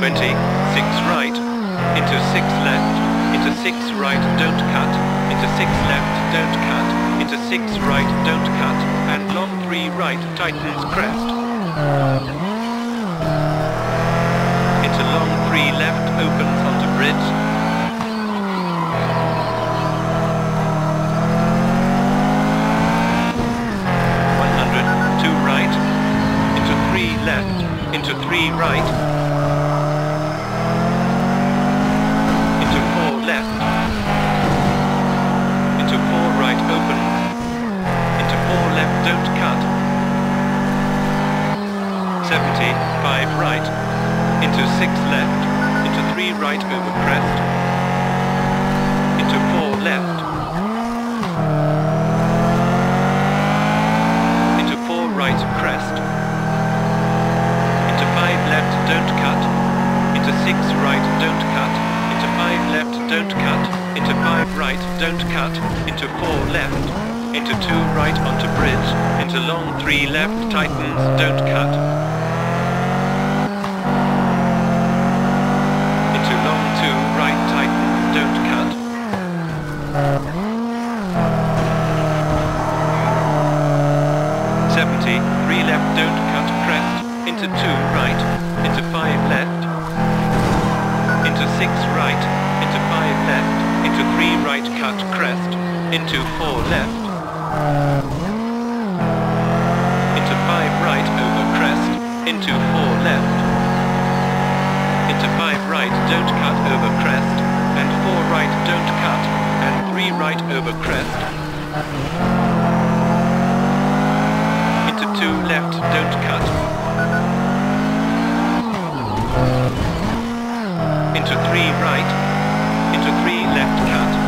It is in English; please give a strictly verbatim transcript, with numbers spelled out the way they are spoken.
twenty, six right, into six left, into six right, don't cut, into six left, don't cut, into six right, don't cut, and long three right, tightens crest. Into long three left, opens onto bridge. one hundred, two right, into three left, into three right, into four left, into four right, open, into four left, don't cut, seventy, five right, into six left, into three right over crest, into four left, into four right crest, into five left, don't cut, into six right, don't cut, into five left, don't cut, into five right, don't cut, into four left, into two right onto bridge, into long three left, tightens, don't cut, into long two right, tightens, don't cut, seventy, three left, don't cut, crest, into two right, into five left, into six right, into five left, into three right, cut, crest, into four left, into five right over crest, into four left, into five right, don't cut over crest, and four right, don't cut, and three right over crest, into two left, don't cut, into three right, into three left cut,